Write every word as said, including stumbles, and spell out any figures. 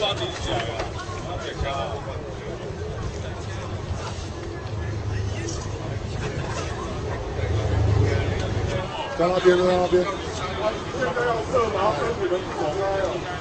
在那边，在那边。 现在要撤，然后跟你们走开哦。